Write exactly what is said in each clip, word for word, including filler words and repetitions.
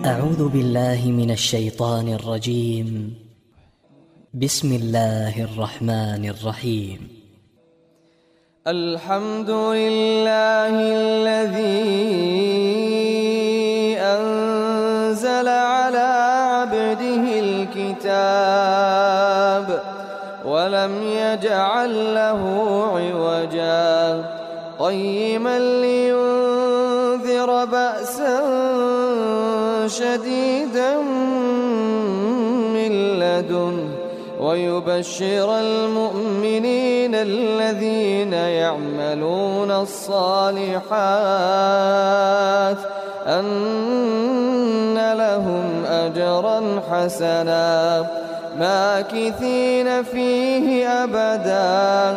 أعوذ بالله من الشيطان الرجيم. بسم الله الرحمن الرحيم. الحمد لله الذي أنزل على عبده الكتاب ولم يجعل له عوجا قيما لينذر بأسا شديدا من لدنه ويبشر المؤمنين الذين يعملون الصالحات أن لهم أجرا حسنا ماكثين فيه أبدا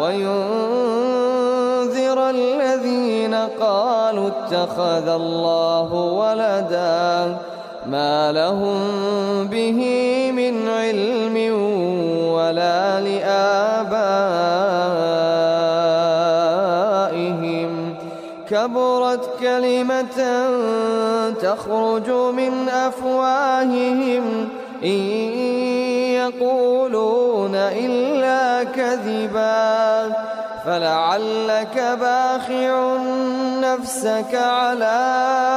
وينذر الذين قالوا اتخذ الله ولدا ما لهم به من علم ولا لآبائهم كبرت كلمة تخرج من أفواههم إن يقولون إلا كذبا فلعلك باخع نفسك على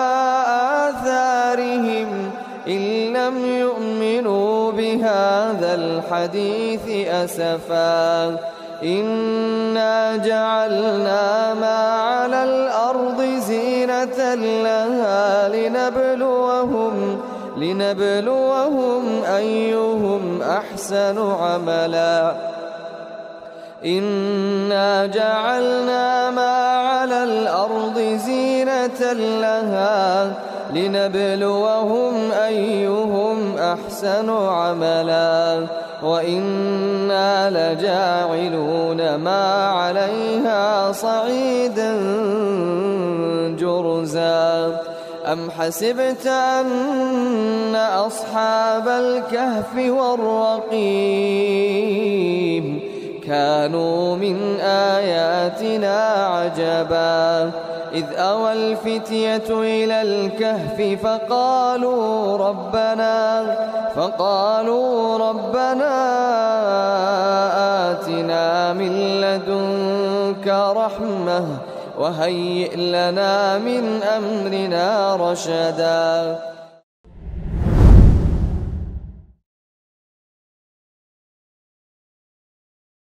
آثارهم إن لم يؤمنوا بهذا الحديث أسفا إنا جعلنا ما على الأرض زينة لها لنبلوهم لنبلوهم أيهم أحسن عملا إنا جعلنا ما على الأرض زينة لها لنبلوهم أيهم أحسن عملا وإنا لجاعلون ما عليها صعيدا جرزا أم حسبت أن أصحاب الكهف والرقيم كانوا من آياتنا عجبا إذ أوى الفتية إلى الكهف فقالوا ربنا فقالوا ربنا آتنا من لدنك رحمة وهيئ لنا من أمرنا رشدا